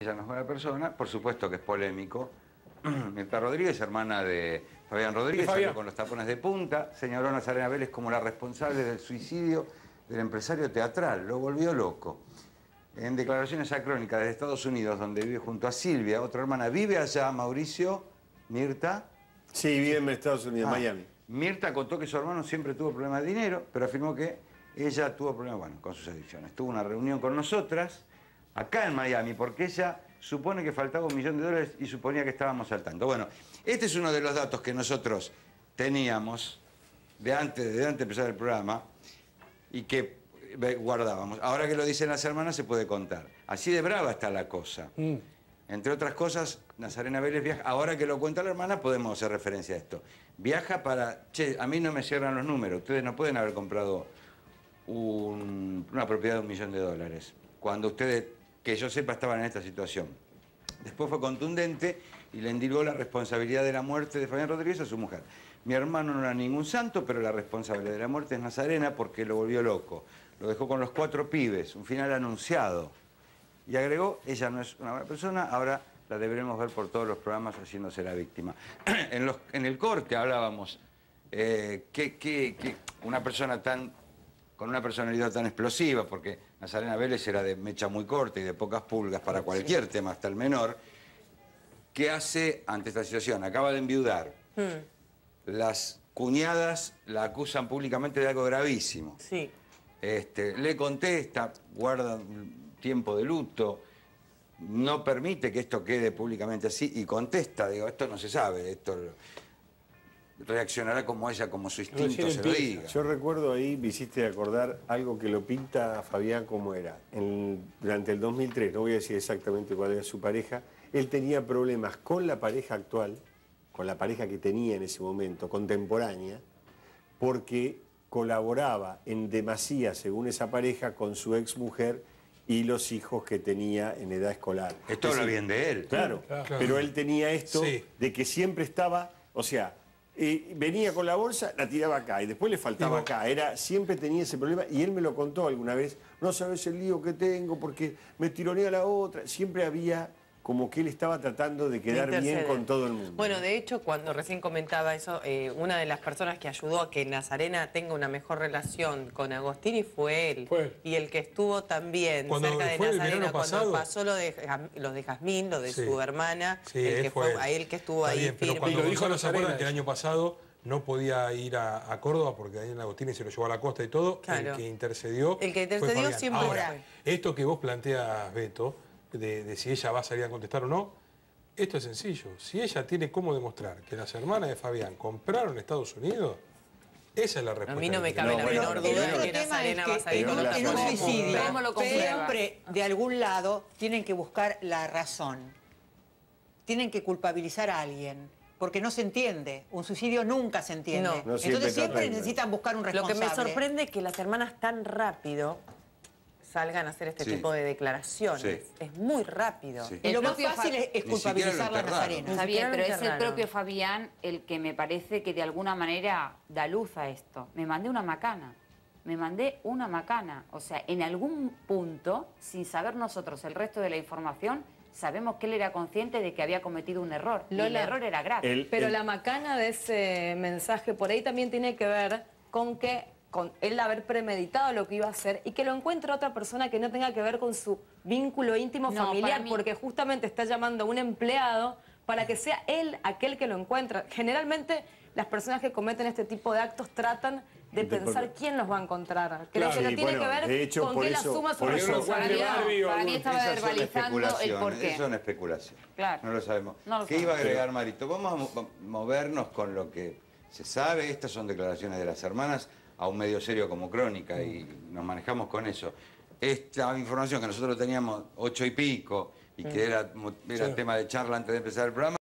Ella no es buena persona, por supuesto que es polémico. Mirta Rodríguez, hermana de Fabián Rodríguez, salió con los tapones de punta, señaló a Nazarena Vélez como la responsable del suicidio del empresario teatral, lo volvió loco. En declaraciones a Crónica desde Estados Unidos, donde vive junto a Silvia, otra hermana, vive allá, Mauricio, Mirta. Sí, vive en Estados Unidos, Miami. Mirta contó que su hermano siempre tuvo problemas de dinero, pero afirmó que ella tuvo problemas, bueno, con sus adicciones. Tuvo una reunión con nosotras, acá en Miami, porque ella supone que faltaba $1.000.000 y suponía que estábamos al tanto. Bueno, este es uno de los datos que nosotros teníamos de antes de empezar el programa y que guardábamos. Ahora que lo dicen las hermanas se puede contar. Así de brava está la cosa. Entre otras cosas, Nazarena Vélez viaja, ahora que lo cuenta la hermana podemos hacer referencia a esto. Viaja para, che, a mí no me cierran los números, ustedes no pueden haber comprado una propiedad de $1.000.000, cuando ustedes, que yo sepa, estaban en esta situación. Después fue contundente y le endilgó la responsabilidad de la muerte de Fabián Rodríguez a su mujer. Mi hermano no era ningún santo, pero la responsable de la muerte es Nazarena porque lo volvió loco. Lo dejó con los 4 pibes, un final anunciado. Y agregó, ella no es una buena persona, ahora la deberemos ver por todos los programas haciéndose la víctima. En el corte hablábamos que una persona con una personalidad tan explosiva, porque Nazarena Vélez era de mecha muy corta y de pocas pulgas para cualquier tema, hasta el menor, ¿qué hace ante esta situación? Acaba de enviudar. Las cuñadas la acusan públicamente de algo gravísimo. Sí. Le contesta, guarda un tiempo de luto, no permite que esto quede públicamente así y contesta, digo, esto no se sabe, esto reaccionará como ella, como su instinto se lo diga. Yo recuerdo ahí, me hiciste acordar algo que lo pinta a Fabián como era. Durante el 2003, no voy a decir exactamente cuál era su pareja, él tenía problemas con la pareja actual, con la pareja que tenía en ese momento, contemporánea, porque colaboraba en demasía, según esa pareja, con su exmujer y los hijos que tenía en edad escolar. Esto habla bien de él. Claro, pero él tenía esto de que siempre estaba, o sea, venía con la bolsa, la tiraba acá y después le faltaba acá. Siempre tenía ese problema y él me lo contó alguna vez. No sabes el lío que tengo porque me tironea la otra. Siempre había como que él estaba tratando de quedar bien con todo el mundo. Bueno, de hecho, cuando recién comentaba eso, una de las personas que ayudó a que Nazarena tenga una mejor relación con Agostini fue él. Y el que estuvo también cerca de Nazarena cuando pasó lo de Jazmín, lo de su hermana, el que fue a él que estuvo ahí firme. Pero cuando dijo, ¿no se acuerdan que el año pasado no podía ir a Córdoba porque Daniel Agostini se lo llevó a la costa y todo? El que intercedió fue siempre. Ahora, esto que vos planteas, Beto, de si ella va a salir a contestar o no, esto es sencillo. Si ella tiene cómo demostrar que las hermanas de Fabián compraron en Estados Unidos, esa es la respuesta. A mí no me cabe la menor duda de que Nazarena va a salir con en un suicidio, comprueba? siempre de algún lado tienen que buscar la razón. Tienen que culpabilizar a alguien. Porque no se entiende. Un suicidio nunca se entiende. No Entonces siempre necesitan buscar un responsable. Lo que me sorprende es que las hermanas tan rápido salgan a hacer este tipo de declaraciones. Es muy rápido. Y lo más fácil es culpabilizar a Nazarena. Está bien, pero es el propio Fabián el que me parece que de alguna manera da luz a esto. Me mandé una macana. O sea, en algún punto, sin saber nosotros el resto de la información, sabemos que él era consciente de que había cometido un error. Y el error era grave. Pero la macana de ese mensaje por ahí también tiene que ver con él haber premeditado lo que iba a hacer y que lo encuentre otra persona que no tenga que ver con su vínculo íntimo familiar, porque justamente está llamando a un empleado para que sea él aquel que lo encuentra. Generalmente las personas que cometen este tipo de actos tratan de pensar quién los va a encontrar. Creo que no tiene que ver con que él asuma su responsabilidad. Para mí estaba verbalizando el porqué. Eso es una especulación. Claro. No lo sabemos. ¿Qué iba a agregar, Marito? Vamos a movernos con lo que se sabe. Estas son declaraciones de las hermanas a un medio serio como Crónica y nos manejamos con eso. Esta información que nosotros teníamos 8 y pico y que era tema de charla antes de empezar el programa,